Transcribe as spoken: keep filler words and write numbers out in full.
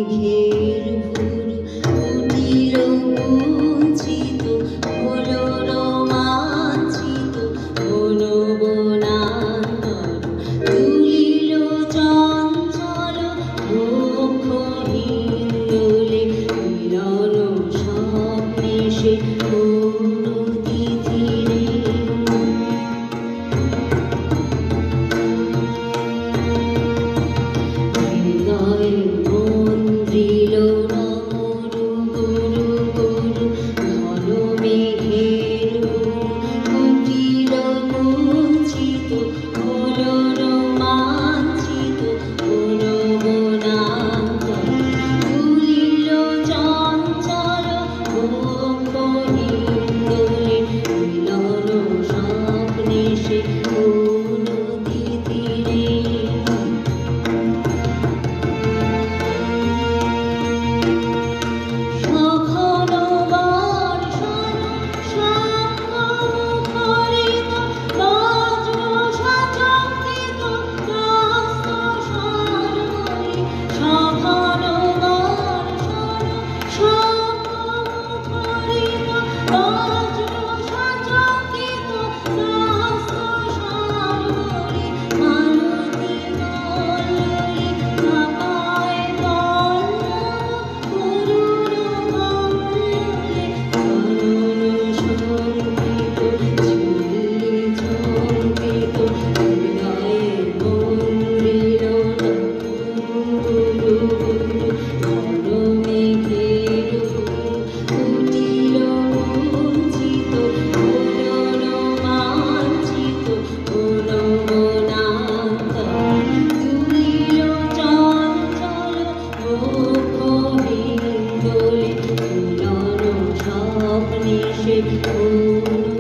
মেঘের ভুরু কুটির কুঞ্চিত হলো রোমাঞ্চিত কোনো বনান্তর তুলিল চঞ্চল বক্ষহীন দোলে মিলন স্বপ্নে সে কোনো তিথিরে হৃদয়ে মন্দ্রিল নমরু গুরু গুরু ঘন মেঘের কুটির কুঞ্চিত হলো রোমাঞ্চিত কোনো বনান্তর তুলিল চঞ্চল বক্ষহীন দোলে মিলন স্বপ্নে সে কোনো তিথিরে সঘন বর্ষণ সঙ্গমুখরিত বজ্র সচকিত ত্রস্ত সরোবরে সঘন বর্ষণ সঙ্গমুখরিত বজ্র সচকিত ত্রস্ত সরোবরে মালতী বল্লরী ঢাকায় পল্লব করুণ কল্লোলে কানন শঙ্কিত ঝিল্লি ঝঙ্কিত হৃদয়ে মন্দ্রিল নমরু গুরু ঘন মেঘের ভুরু কুটির কুঞ্চিত হলো রোমাঞ্চিত কোনো বনান্তর তুলিল চঞ্চল বক্ষহীন দোলে মিলন স্বপ্নে সে কোনো